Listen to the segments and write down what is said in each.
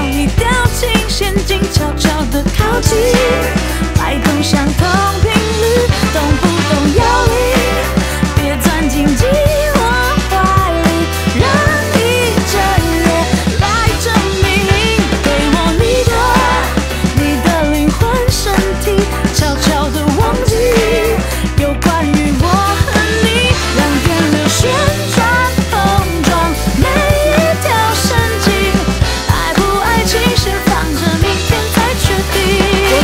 一掉进陷阱，悄悄地靠近，摆动相同频率，懂不懂要领？别钻进寂寞怀里，让一整夜来证明，给我你的灵魂身体，悄悄地忘记有关于我和你，让电流旋转碰撞每一条神经，爱不爱情先放着明天再决定。我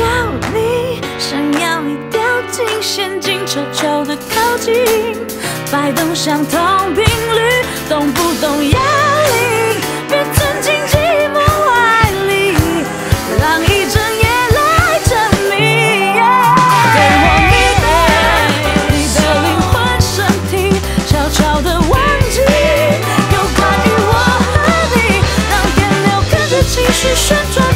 想要你掉进陷阱，悄悄地靠近，摆动相同频率，懂不懂要领？别钻进寂寞怀里，让一整夜来证明。给我你的灵魂身体，悄悄地忘记有关于我和你，让电流跟着情绪旋转。